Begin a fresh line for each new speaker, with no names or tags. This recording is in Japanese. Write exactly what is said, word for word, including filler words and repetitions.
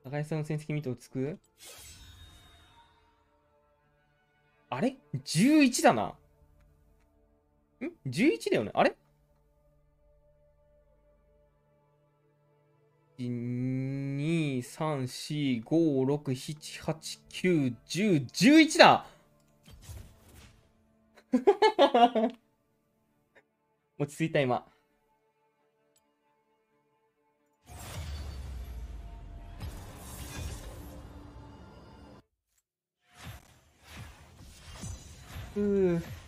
高橋さんの戦績見て落ち着く。あれ ?じゅういち だな。ん ?じゅういち だよね。あれ ?いち、に、さん、よん、ご、ろく、なな、はち、きゅう、じゅう、じゅういちだ落ち着いた今。うー。